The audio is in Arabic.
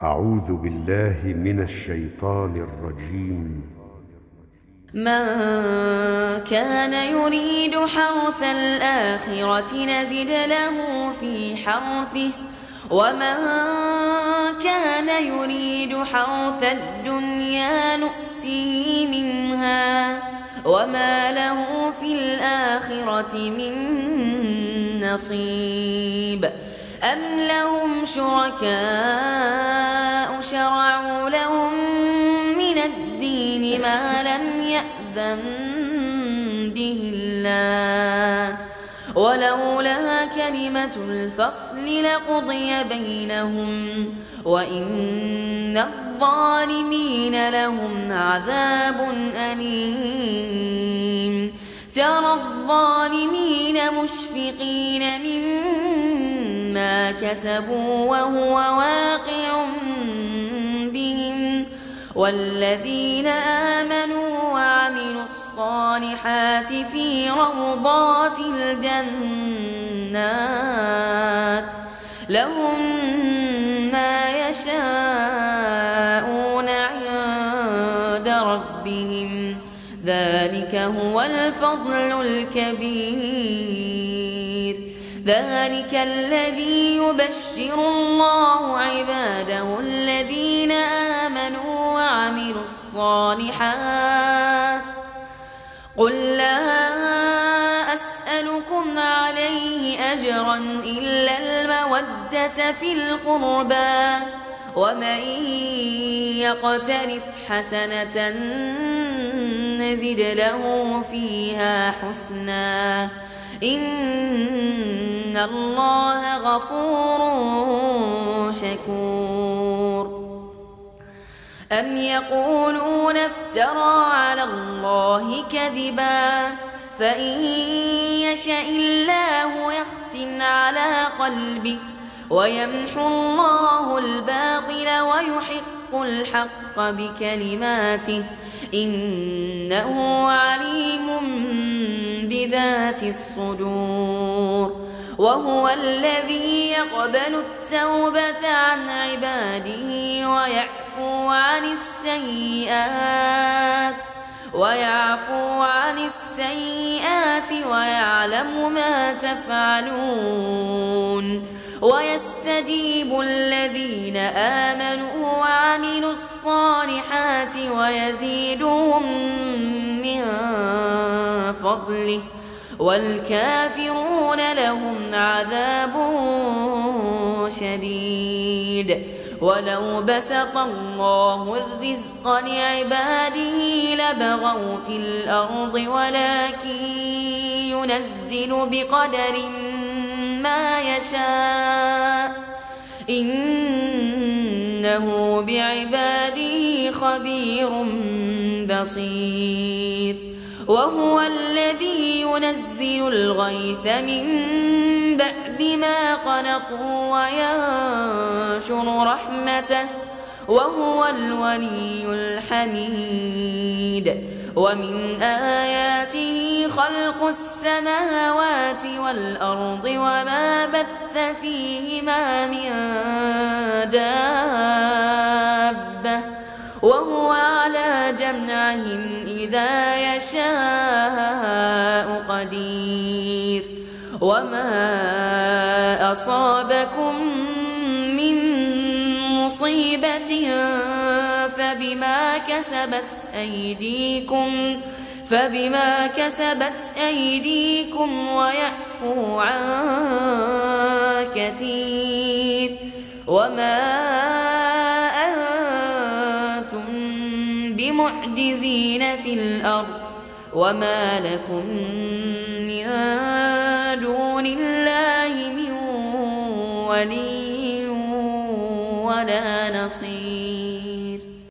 أعوذ بالله من الشيطان الرجيم. من كان يريد حرث الآخرة نزد له في حرثه ومن كان يريد حرث الدنيا نؤته منها وما له في الآخرة من نصيب. أم لهم شركاء شرعوا لهم من الدين ما لم يأذن به الله ولولا كلمة الفصل لقضي بينهم وإن الظالمين لهم عذاب أليم. ترى الظالمين مشفقين مما كسبوا وهو واقع بهم والذين آمنوا وعملوا الصالحات في روضات الجنات لهم ما يشاءون عند ربهم ذلك هو الفضل الكبير. ذلك الذي يبشر الله عباده الذين آمنوا وعملوا الصالحات. قل لا أسألكم عليه أجرا إلا المودة في القربى ومن يقترف حسنة نزد له فيها حسنا إن الله غفور شكور. أم يقولون افترى على الله كذبا فإن يشاء الله يختم على قلبك ويمحو الله الباطل ويحق الحق بكلماته إنه عليم بذات الصدور. وهو الذي يقبل التوبة عن عباده ويعفو عن السيئات ويعلم ما تفعلون ويستجيب الذين آمنوا وعملوا الصالحات ويزيدهم من فضله والكافرون لهم عذاب شديد. ولو بسط الله الرزق لعباده لبغوا في الأرض ولكن ينزل بقدر ما يشاء إنه بعباده خبير بصير. وهو الذي ينزل الغيث من بعد ما قنطوا وينشر رحمته وهو الولي الحميد. ومن آياته خلق السماوات والأرض وما بث فيهما من دابة وهو على جمعهم إذا يشاء قدير. وما أصابكم من مصيبة فبما كسبت أيديكم ويعفو عن كثير. وما أنتم بمعجزين في الأرض وما لكم من دون الله من ولي ولا